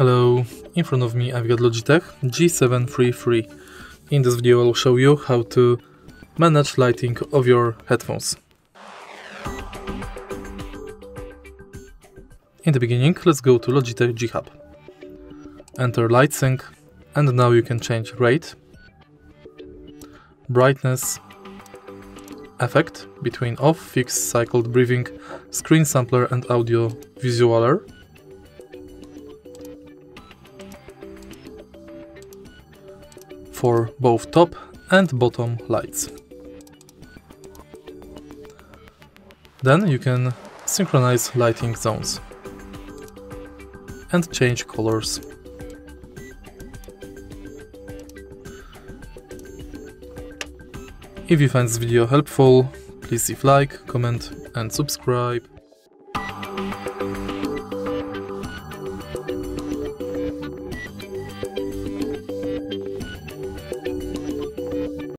Hello, in front of me I've got Logitech G733. In this video I'll show you how to manage lighting of your headphones. In the beginning, let's go to Logitech G HUB. Enter lightsync, and now you can change rate, brightness, effect between off, fixed, cycled breathing, screen sampler and audio visualer. For both top and bottom lights. Then you can synchronize lighting zones and change colors. If you find this video helpful, please leave like, comment and subscribe.